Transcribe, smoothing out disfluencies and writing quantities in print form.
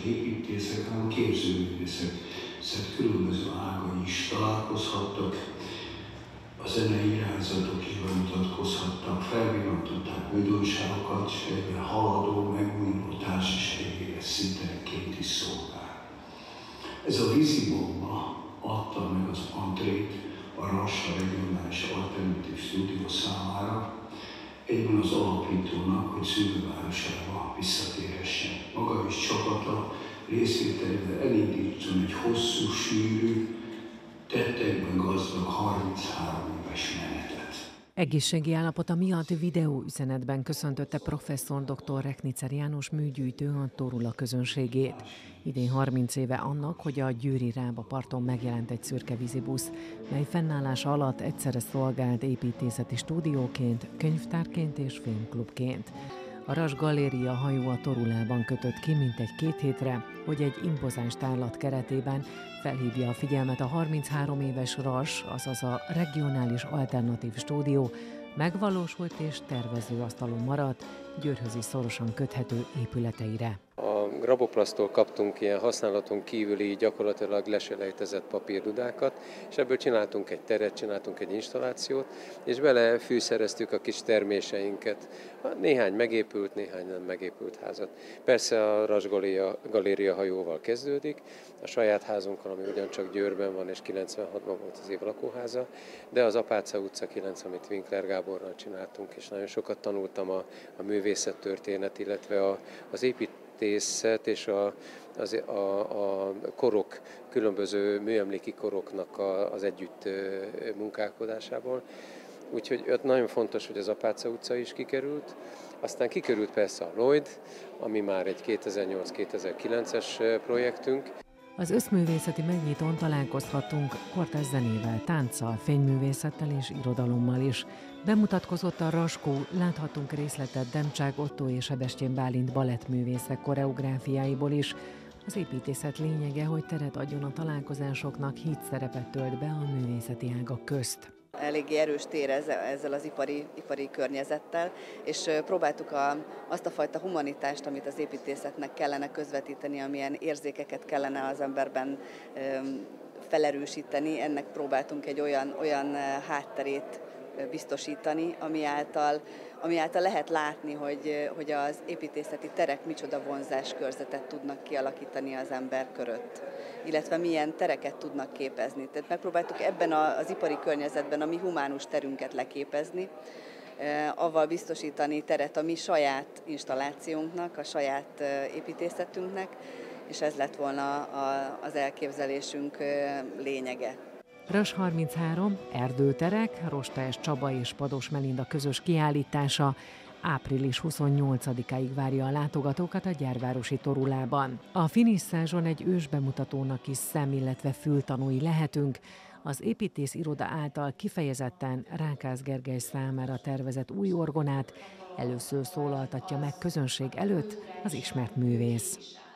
építészek, hanem a képzőművészek különböző ágai is találkozhattak, a zenei irányzatok is bemutatkozhattak, felvillantották újdonságokat, és egyben haladó, megújuló társasági élet szintereként is szolgál. Ez a vízibomba adta meg az antrét a Rassa Regionális Alternatív Stúdió számára, egyben az alapítónak, hogy szülővárosába visszatérhessen. Maga és csapata részvételével elindítson egy hosszú, sűrű, tettekben gazdag 33 éves menetet. Egészségi állapota miatt videóüzenetben köszöntötte professzor dr. Reknicer János műgyűjtő a Torula közönségét. Idén 30 éve annak, hogy a győri Rába parton megjelent egy szürke vízibusz, mely fennállása alatt egyszerre szolgált építészeti stúdióként, könyvtárként és filmklubként. A Ras Galéria hajó a Torulában kötött ki mintegy 2 hétre, hogy egy impozáns tárlat keretében felhívja a figyelmet a 33 éves Ras, azaz a Regionális Alternatív Stúdió megvalósult és tervezőasztalon maradt, Győrhöz is szorosan köthető épületeire. A Graboplasztól kaptunk ilyen használaton kívüli, gyakorlatilag leselejtezett papírdudákat, és ebből csináltunk egy teret, csináltunk egy installációt, és belefűszereztük a kis terméseinket. Néhány megépült, néhány nem megépült házat. Persze a Ras Galéria hajóval kezdődik, a saját házunkkal, ami ugyancsak Győrben van, és 96-ban volt az év lakóháza, de az Apáca utca 9, amit Winkler Gáborral csináltunk, és nagyon sokat tanultam a művészettörténet, illetve az építészet és a korok, különböző műemléki koroknak az együtt munkálkodásából. Úgyhogy nagyon fontos, hogy az Apáca utca is kikerült. Aztán kikerült persze a Lloyd, ami már egy 2008-2009-es projektünk. Az összművészeti megnyitón találkozhattunk kortárs zenével, tánccal, fényművészettel és irodalommal is. Bemutatkozott a Raskó, láthatunk részletet Demcsák Ottó és Sebestyén Bálint balettművészek koreográfiáiból is. Az építészet lényege, hogy teret adjon a találkozásoknak, hídszerepet tölt be a művészeti ágak közt. Eléggé erős tér ezzel az ipari környezettel, és próbáltuk azt a fajta humanitást, amit az építészetnek kellene közvetíteni, amilyen érzékeket kellene az emberben felerősíteni, ennek próbáltunk egy olyan hátterét biztosítani, ami által lehet látni, hogy az építészeti terek micsoda vonzáskörzetet tudnak kialakítani az ember körött, illetve milyen tereket tudnak képezni. Tehát megpróbáltuk ebben az ipari környezetben a mi humánus terünket leképezni, avval biztosítani teret a mi saját installációnknak, a saját építészetünknek, és ez lett volna az elképzelésünk lényege. Ras 33, erdőterek, Rostályos Csaba és Pados Melinda közös kiállítása április 28-áig várja a látogatókat a gyárvárosi Torulában. A finisszázson egy ősbemutatónak is illetve fültanúi lehetünk. Az építész iroda által kifejezetten Rákász Gergely számára tervezett új orgonát először szólaltatja meg közönség előtt az ismert művész.